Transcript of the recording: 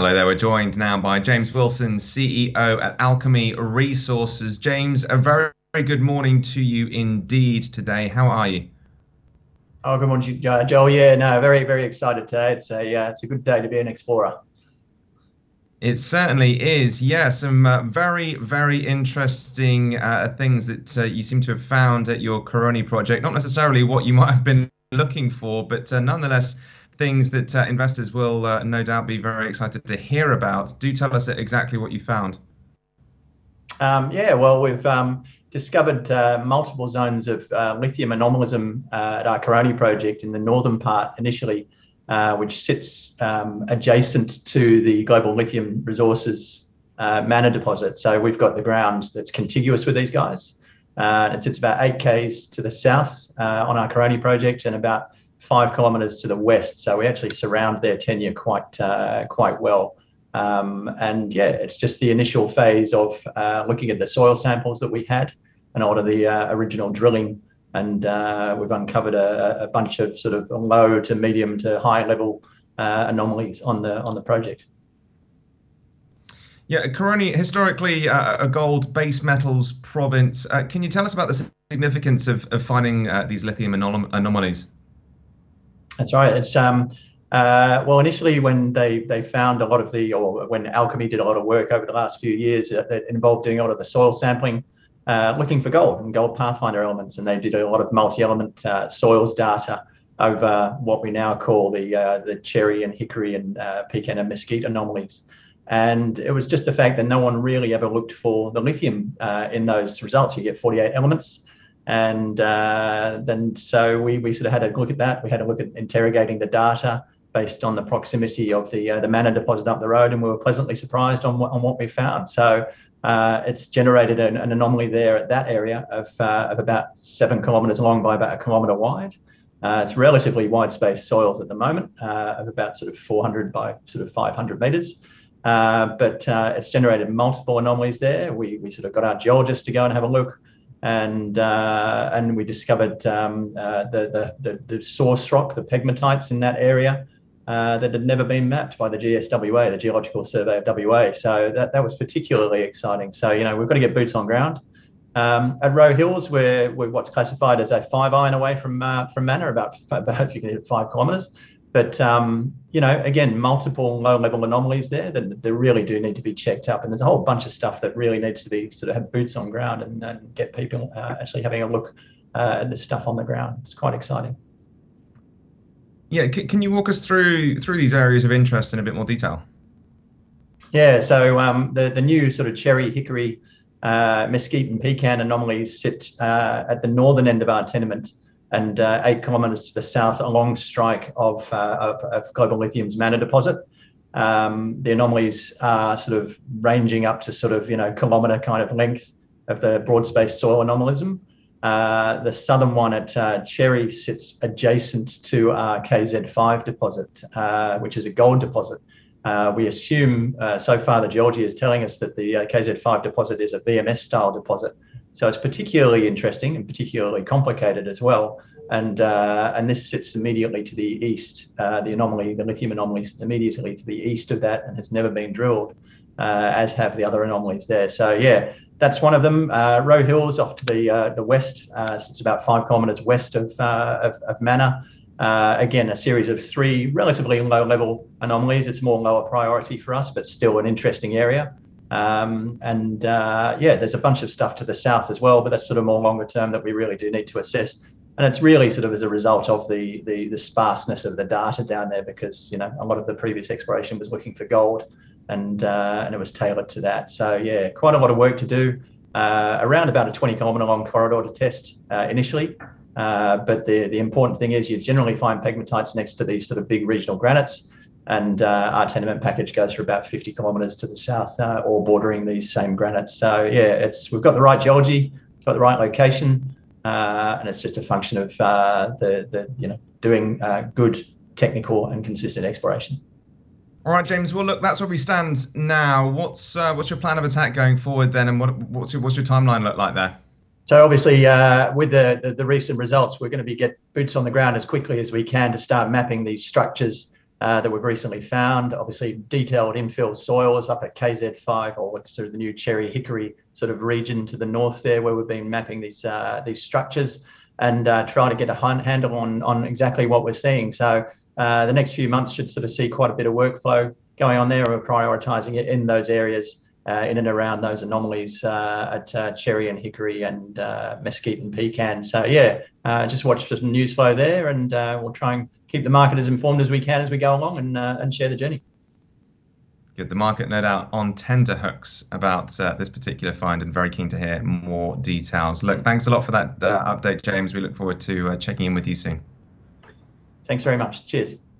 Hello there, we're joined now by James Wilson, CEO at Alchemy Resources. James, a very, very good morning to you indeed today. How are you? Oh, good morning, Joel. Yeah, no, very, very excited today. It's a good day to be an explorer. It certainly is. Yeah, some very, very interesting things that you seem to have found at your Karonie project. Not necessarily what you might have been looking for, but nonetheless, things that investors will no doubt be very excited to hear about. Do tell us exactly what you found. Yeah, well, we've discovered multiple zones of lithium anomalism at our Karonie project in the northern part initially, which sits adjacent to the Global Lithium Resources Manna deposit. So we've got the ground that's contiguous with these guys. It sits about 8 km to the south on our Karonie project and about 5 km to the west. So we actually surround their tenure quite well. And yeah, it's just the initial phase of looking at the soil samples that we had and all of the original drilling. And we've uncovered a bunch of sort of low to medium to high level anomalies on the project. Yeah, Karonie, historically a gold base metals province. Can you tell us about the significance of finding these lithium anomalies? That's right. It's well, initially when they found a lot of or when Alchemy did a lot of work over the last few years that involved doing a lot of the soil sampling, looking for gold and gold pathfinder elements, and they did a lot of multi-element soils data over what we now call the cherry and hickory and pecan and mesquite anomalies. And it was just the fact that no one really ever looked for the lithium in those results. You get 48 elements. And then so we sort of had a look at that. We had a look at interrogating the data based on the proximity of the Manna deposit up the road, and we were pleasantly surprised on what we found. So it's generated an anomaly there at that area of about 7 km long by about 1 km wide. It's relatively wide space soils at the moment of about sort of 400 by sort of 500 meters. But it's generated multiple anomalies there. We sort of got our geologists to go and have a look. And we discovered the source rock, the pegmatites in that area that had never been mapped by the GSWA, the Geological Survey of WA. So that was particularly exciting. So, you know, we've got to get boots on ground. At Roe Hills, we're what's classified as a 5 iron away from Manna, about if you can hit 5 kilometres. But, you know, again, multiple low-level anomalies there that really do need to be checked up. And there's a whole bunch of stuff that really needs to be sort of have boots on ground and get people actually having a look at this stuff on the ground. It's quite exciting. Yeah, can you walk us through these areas of interest in a bit more detail? Yeah, so the new sort of cherry, hickory, mesquite and pecan anomalies sit at the northern end of our tenement, and 8 kilometres to the south along strike of Global Lithium's Manna deposit. The anomalies are sort of ranging up to sort of, you know, kilometre kind of length of the broad space soil anomalism. The southern one at Cherry sits adjacent to our KZ5 deposit, which is a gold deposit. We assume so far the geology is telling us that the KZ5 deposit is a VMS style deposit. So it's particularly interesting and particularly complicated as well. And this sits immediately to the east. The lithium anomaly sits immediately to the east of that and has never been drilled, as have the other anomalies there. So yeah, that's one of them. Roe Hills off to the west, sits about 5 kilometres west of Manna. Again, a series of 3 relatively low-level anomalies. It's more lower priority for us, but still an interesting area. Yeah, there's a bunch of stuff to the south as well, but that's sort of more longer term that we really do need to assess. And it's really sort of as a result of the sparseness of the data down there, because, you know, a lot of the previous exploration was looking for gold, and it was tailored to that. So yeah, quite a lot of work to do. Around about a 20 kilometre long corridor to test initially. But the important thing is you generally find pegmatites next to these sort of big regional granites. And our tenement package goes for about 50 kilometres to the south, all bordering these same granites. So yeah, we've got the right geology, got the right location, and it's just a function of doing good technical and consistent exploration. All right, James. Well, look, that's where we stand now. What's your plan of attack going forward then, and what's your timeline look like there? So obviously, with the recent results, we're going to get boots on the ground as quickly as we can to start mapping these structures that we've recently found. Obviously, detailed infill soils up at KZ5, or what's sort of the new cherry hickory sort of region to the north there, where we've been mapping these structures and try to get a handle on exactly what we're seeing. So the next few months should sort of see quite a bit of workflow going on there. We're prioritising it in those areas, in and around those anomalies at cherry and hickory and mesquite and pecan. So yeah, just watch the news flow there, and we'll try and keep the market as informed as we can as we go along, and share the journey. Good. The market, no doubt, on tenterhooks about this particular find, and very keen to hear more details. Look, thanks a lot for that update, James. We look forward to checking in with you soon. Thanks very much. Cheers.